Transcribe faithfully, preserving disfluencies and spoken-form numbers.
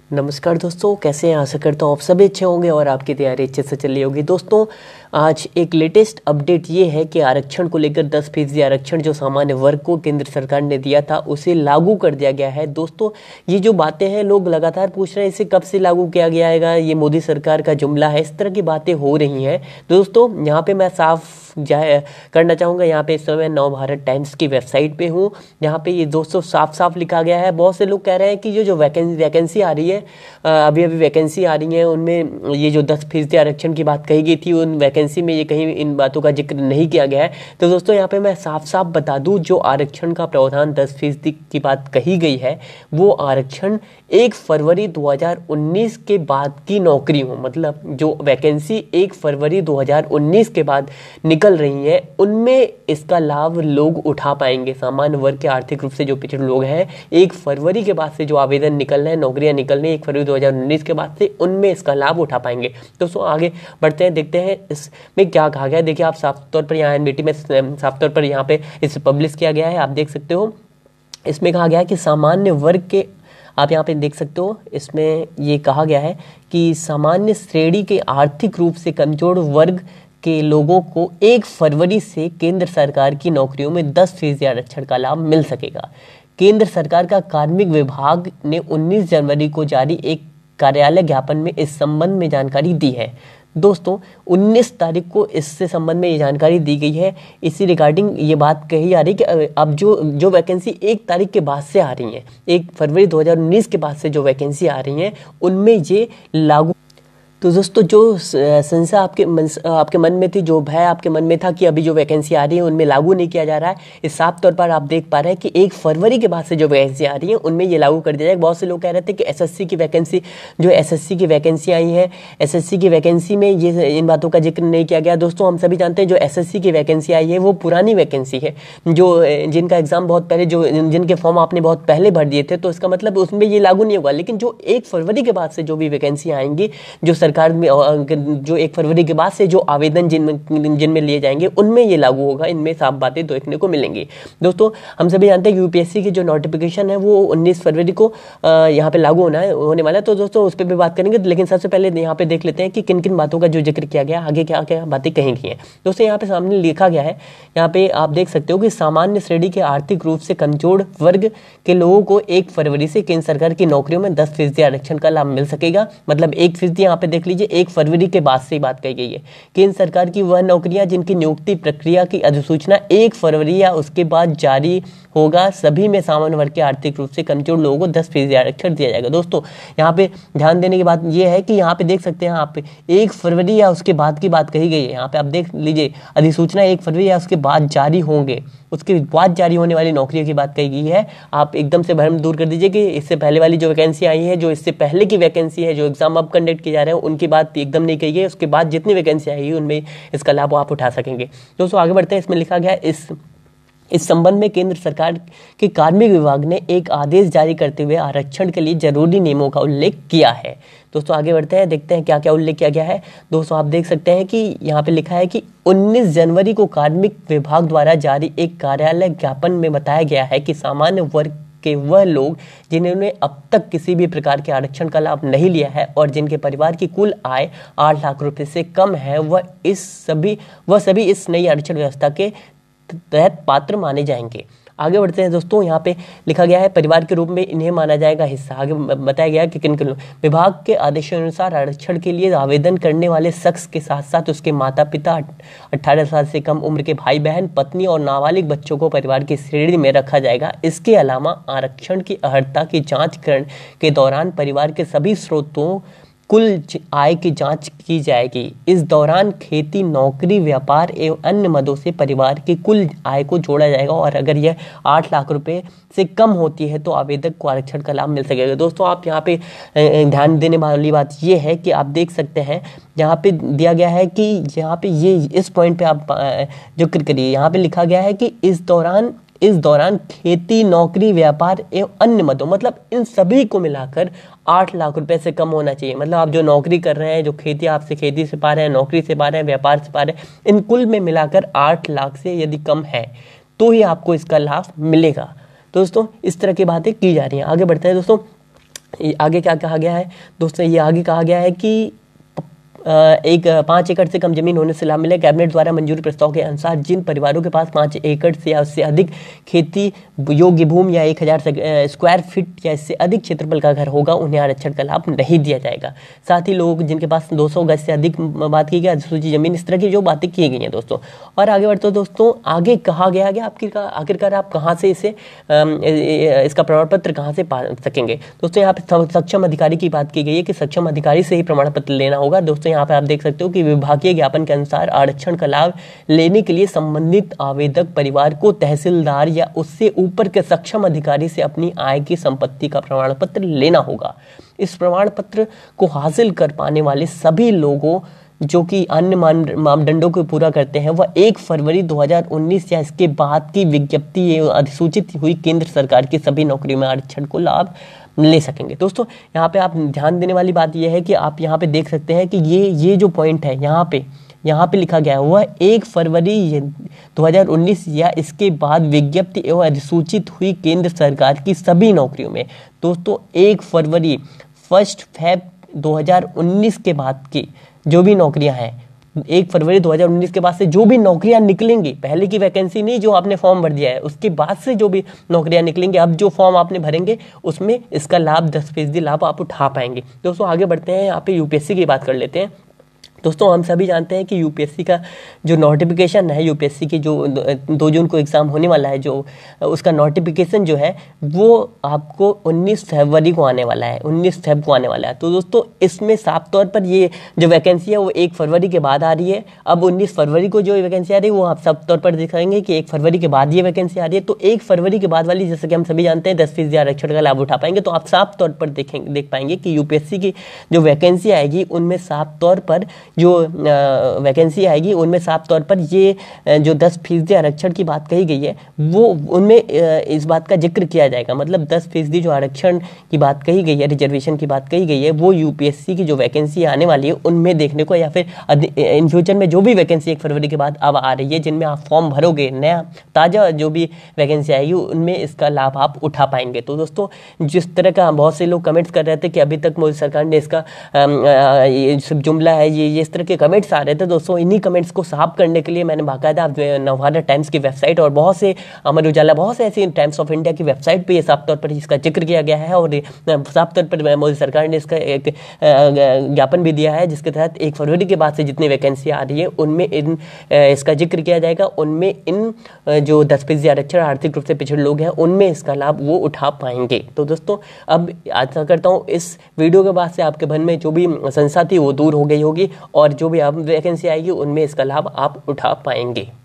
नमस्कार दोस्तों, कैसे हैं? आशा करता हूँ आप सभी अच्छे होंगे और आपकी तैयारी अच्छे से चल रही होगी। दोस्तों, आज एक लेटेस्ट अपडेट ये है कि आरक्षण को लेकर दस फीसदी आरक्षण जो सामान्य वर्ग को केंद्र सरकार ने दिया था उसे लागू कर दिया गया है। दोस्तों, ये जो बातें हैं लोग लगातार पूछ रहे हैं इसे कब से लागू किया जाएगा, ये मोदी सरकार का जुमला है, इस तरह की बातें हो रही हैं। दोस्तों, यहाँ पे मैं साफ जाए करना चाहूँगा, यहाँ पे इस समय नव भारत टाइम्स की वेबसाइट पे हूँ, यहाँ पे ये दोस्तों साफ साफ लिखा गया है। बहुत से लोग कह रहे हैं कि ये जो वैकेंसी वैकेंसी आ रही है, अभी अभी वैकेंसी आ रही है, उनमें ये जो दस फीसदी आरक्षण की बात कही गई थी उन वैकेंसी में ये कहीं इन बातों का जिक्र नहीं किया गया है। तो दोस्तों, यहाँ पे मैं साफ साफ बता दूँ, जो आरक्षण का प्रावधान दस फीसदी की बात कही गई है वो आरक्षण एक फरवरी दो हज़ार उन्नीस के बाद की नौकरी हो, मतलब जो वैकेंसी एक फरवरी दो हज़ार उन्नीस के बाद निकल रही है उनमें इसका लाभ लोग उठा पाएंगे। सामान्य वर्ग के आर्थिक रूप से जो पिछड़े लोग हैं, एक फरवरी के बाद से जो आवेदन निकल रहे हैं, नौकरियां निकल रही हैं एक फरवरी दो हज़ार उन्नीस के बाद से, उनमें इसका लाभ उठा पाएंगे। दोस्तों, आगे बढ़ते हैं, देखते हैं इसमें क्या कहा गया है। देखिए, आप साफ तौर पर यहाँ एनबीटी में साफ तौर पर यहाँ पे इसे पब्लिश किया गया है, आप देख सकते हो। इसमें कहा गया है कि सामान्य वर्ग के, आप यहाँ पे देख सकते हो, इसमें ये कहा गया है कि सामान्य श्रेणी के आर्थिक रूप से कमजोर वर्ग के लोगों को एक फरवरी से केंद्र सरकार की नौकरियों में दस फीसदी आरक्षण का लाभ मिल सकेगा। केंद्र सरकार का कार्मिक विभाग ने उन्नीस जनवरी को जारी एक कार्यालय ज्ञापन में इस संबंध में जानकारी दी है। दोस्तों, उन्नीस तारीख को इससे संबंध में ये जानकारी दी गई है। इसी रिगार्डिंग ये बात कही जा रही है कि अब जो जो वैकेंसी एक तारीख के बाद से आ रही हैं, एक फरवरी दो हज़ार उन्नीस के बाद से जो वैकेंसी आ रही हैं उनमें ये लागू। तो दोस्तों, जो संशय आपके मन आपके मन में थी, जो भय आपके मन में था कि अभी जो वैकेंसी आ रही है उनमें लागू नहीं किया जा रहा है, इस साफ तौर पर आप देख पा रहे हैं कि एक फरवरी के बाद से जो वैकेंसी आ रही है उनमें ये लागू कर दिया जाएगा। बहुत से लोग कह रहे थे कि एसएससी की वैकेंसी, जो एसएससी की वैकेंसी आई है, एसएससी की वैकेंसी में ये इन बातों का जिक्र नहीं किया गया। दोस्तों, हम सभी जानते हैं जो एसएससी की वैकेंसी आई है वो पुरानी वैकेंसी है, जो जिनका एग्जाम बहुत पहले, जो जिनके फॉर्म आपने बहुत पहले भर दिए थे, तो इसका मतलब उसमें ये लागू नहीं होगा। लेकिन जो एक फरवरी के बाद से जो भी वैकेंसी आएंगी, जो सरकार में जो एक फरवरी के बाद से जो आवेदन जिनमें जिनमें लिए जाएंगे उनमें ये लागू होगा। इनमें साफ बातें देखने को मिलेंगी। दोस्तों, हम सभी जानते हैं कि यूपीएससी की जो नोटिफिकेशन है वो उन्नीस फरवरी को यहाँ पे लागू होना है होने वाला है। तो दोस्तों, उस पर भी बात करेंगे, लेकिन सबसे पहले यहाँ पे देख लेते हैं कि किन किन बातों का जो जिक्र किया गया, आगे क्या क्या बातें कही गई हैं। दोस्तों, यहाँ पे सामने लिखा गया है, यहाँ पे आप देख सकते हो कि सामान्य श्रेणी के आर्थिक रूप से कमजोर वर्ग के लोगों को एक फरवरी से केंद्र सरकार की नौकरियों में दस फीसदी आरक्षण का लाभ मिल सकेगा। मतलब एक फीसदी यहाँ पे देख लीजिए, एक फरवरी के बाद से बात कही गई है। केंद्र सरकार की वह नौकरियां जिनकी नियुक्ति प्रक्रिया की अधिसूचना एक फरवरी या उसके बाद जारी होगा, सभी में सामान्य वर्ग के आर्थिक रूप से कमजोर लोगों को दस फीसदी आरक्षण दिया जाएगा। दोस्तों, यहाँ पे ध्यान देने की बात यह है कि यहाँ पे देख सकते हैं आप एक फरवरी या उसके बाद की बात कही गई है। यहाँ पे आप देख लीजिए, अधिसूचना एक फरवरी या उसके बाद जारी होंगे, उसके बाद जारी होने वाली नौकरियों की बात कही गई है। आप एकदम से भ्रम दूर कर दीजिए कि इससे पहले वाली जो वैकेंसी आई है, जो इससे पहले की वैकेंसी है, जो एग्जाम अब कंडक्ट किए जा रहे हैं, उनकी बात एकदम नहीं कही गई। उसके बाद जितनी वैकेंसी आई है उनमें इसका लाभ आप उठा सकेंगे। दोस्तों, आगे बढ़ते हैं। इसमें लिखा गया है, इस इस संबंध में केंद्र सरकार के कार्मिक विभाग ने एक आदेश जारी करते हुए आरक्षण के लिए जरूरी नियमों का उल्लेख किया है। दोस्तों, आगे बढ़ते हैं, देखते हैं क्या क्या उल्लेख किया गया है। दोस्तों, आप देख सकते हैं कि यहाँ पे लिखा है कि उन्नीस जनवरी को कार्मिक विभाग द्वारा जारी एक कार्यालय ज्ञापन में बताया गया है कि सामान्य वर्ग के वह लोग जिन्होंने अब तक किसी भी प्रकार के आरक्षण का लाभ नहीं लिया है और जिनके परिवार की कुल आय आठ लाख रुपए से कम है, वह इस सभी वह सभी इस नई आरक्षण व्यवस्था के तहत पात्र माने जाएंगे। आगे बढ़ते हैं। दोस्तों, यहाँ पे लिखा गया है, परिवार के रूप में इन्हें माना जाएगा हिस्सा। आगे बताया गया है कि किन किन विभाग के आदेशानुसार आरक्षण के लिए आवेदन करने वाले शख्स के साथ साथ उसके माता पिता, अठारह साल से कम उम्र के भाई बहन, पत्नी और नाबालिग बच्चों को परिवार की श्रेणी में रखा जाएगा। इसके अलावा आरक्षण की अर्हता की जांच करने के दौरान परिवार के सभी स्रोतों कुल आय की जांच की जाएगी। इस दौरान खेती, नौकरी, व्यापार एवं अन्य मदों से परिवार की कुल आय को जोड़ा जाएगा और अगर यह आठ लाख रुपए से कम होती है तो आवेदक को आरक्षण का लाभ मिल सकेगा। दोस्तों, आप यहाँ पे ध्यान देने वाली बात ये है कि आप देख सकते हैं, यहाँ पे दिया गया है कि यहाँ पे ये इस पॉइंट पे आप जिक्र करिए। यहाँ पे लिखा गया है कि इस दौरान इस दौरान खेती, नौकरी, व्यापार एवं अन्य मदों, मतलब इन सभी को मिलाकर आठ लाख रुपए से कम होना चाहिए। मतलब आप जो नौकरी कर रहे हैं, जो खेती आपसे खेती से पा रहे हैं, नौकरी से पा रहे हैं, व्यापार से पा रहे हैं, इन कुल में मिलाकर आठ लाख से यदि कम है तो ही आपको इसका लाभ मिलेगा। दोस्तों, इस तरह की बातें की जा रही हैं। आगे बढ़ते हैं दोस्तों। आगे क्या कहा गया है दोस्तों, ये आगे कहा गया है कि एक पाँच एकड़ से कम जमीन होने से लाभ मिले। कैबिनेट द्वारा मंजूरी प्रस्ताव के अनुसार जिन परिवारों के पास पाँच एकड़ से या उससे अधिक खेती योग्य भूमि या एक हज़ार स्क्वायर फीट या इससे अधिक क्षेत्रफल का घर होगा, उन्हें आरक्षण का लाभ नहीं दिया जाएगा। साथ ही लोग जिनके पास दो सौ गज से अधिक बात की गई अधिसूचित जमीन, इस तरह की जो बातें की गई हैं दोस्तों। और आगे बढ़ते दोस्तों, आगे कहा गया कि आखिरकार आखिरकार आप कहाँ से इसे इसका प्रमाण पत्र कहाँ से पा सकेंगे दोस्तों। यहाँ पे सक्षम अधिकारी की बात की गई है कि सक्षम अधिकारी से ही प्रमाण पत्र लेना होगा दोस्तों। यहाँ पे आप देख सकते हो कि विभागीय ज्ञापन के अनुसार आरक्षण का लाभ लेने के लिए संबंधित आवेदक परिवार को तहसीलदार या उससे ऊपर के सक्षम अधिकारी से अपनी आय की संपत्ति का प्रमाण पत्र लेना होगा। इस प्रमाण पत्र को हासिल कर पाने वाले सभी लोगों जो कि अन्य मापदंडों को पूरा करते हैं वह एक फरवरी दो हज़ार उन्नीस या इसके बाद की विज्ञप्ति अधिसूचित हुई केंद्र सरकार की सभी नौकरियों में आरक्षण को लाभ ले सकेंगे। दोस्तों यहाँ पे आप ध्यान देने वाली बात यह है कि आप यहाँ पे देख सकते हैं कि ये ये जो पॉइंट है यहाँ पे यहाँ पे लिखा गया है वह एक फरवरी दो हज़ार उन्नीस या इसके बाद विज्ञप्ति एवं अधिसूचित हुई केंद्र सरकार की सभी नौकरियों में। दोस्तों एक फरवरी फर्स्ट फैब दो हज़ार उन्नीस के बाद की जो भी नौकरियां हैं, एक फरवरी दो हज़ार उन्नीस के बाद से जो भी नौकरियां निकलेंगी, पहले की वैकेंसी नहीं जो आपने फॉर्म भर दिया है, उसके बाद से जो भी नौकरियां निकलेंगी, अब जो फॉर्म आपने भरेंगे उसमें इसका लाभ दस फीसदी लाभ आप उठा पाएंगे। दोस्तों आगे बढ़ते हैं, यहाँ पे यूपीएससी की बात कर लेते हैं। दोस्तों हम सभी जानते हैं कि यूपीएससी का जो नोटिफिकेशन है, यूपीएससी की जो दो जून को एग्ज़ाम होने वाला है, जो उसका नोटिफिकेशन जो है वो आपको उन्नीस फरवरी को आने वाला है, उन्नीस फरवरी को आने वाला है। तो दोस्तों इसमें साफ तौर पर ये जो वैकेंसी है वो एक फरवरी के बाद आ रही है। अब उन्नीस फरवरी को जो वैकेंसी आ रही है वो आप साफ तौर पर दिखाएंगे कि एक फरवरी के बाद ये वैकेंसी आ रही है। तो एक फरवरी के बाद वाली, जैसे कि हम सभी जानते हैं, दस फीसदी आरक्षण का लाभ उठा पाएंगे। तो आप साफ तौर पर देखेंगे देख पाएंगे कि यूपीएससी की जो वैकेंसी आएगी उनमें साफ तौर पर जो वैकेंसी आएगी उनमें साफ तौर पर ये जो दस फीसदी आरक्षण की बात कही गई है वो उनमें इस बात का जिक्र किया जाएगा। मतलब दस फीसदी जो आरक्षण की बात कही गई है, रिजर्वेशन की बात कही गई है, वो यूपीएससी की जो वैकेंसी आने वाली है उनमें देखने को, या फिर इन फ्यूचर में जो भी वैकेंसी एक फरवरी के बाद अब आ रही है जिनमें आप फॉर्म भरोगे, नया ताज़ा जो भी वैकेंसी आएगी उनमें इसका लाभ आप उठा पाएंगे। तो दोस्तों जिस तरह का बहुत से लोग कमेंट्स कर रहे थे कि अभी तक मोदी सरकार ने इसका ये जुमला है, ये ये इस तरह के कमेंट्स आ रहे थे दोस्तों, इन्हीं कमेंट्स को साफ करने के लिए मैंने बाकायदा नवभारत टाइम्स की वेबसाइट और बहुत से अमर उजाला, बहुत से ऐसी टाइम्स ऑफ इंडिया की वेबसाइट पे ये साफ तौर पर इसका जिक्र किया गया है और साफ तौर पर मोदी सरकार ने इसका एक ज्ञापन भी दिया है जिसके तहत एक फरवरी के बाद से जितनी वैकेंसी आ रही है उनमें इन इसका जिक्र किया जाएगा, उनमें इन जो दस फीसदी आरक्षण आर्थिक रूप से पिछड़े लोग हैं उनमें इसका लाभ वो उठा पाएंगे। तो दोस्तों अब आशा करता हूँ इस वीडियो के बाद से आपके मन में जो भी संशय थी वो दूर हो गई होगी और जो भी आप वैकेंसी आएगी उनमें इसका लाभ आप उठा पाएंगे।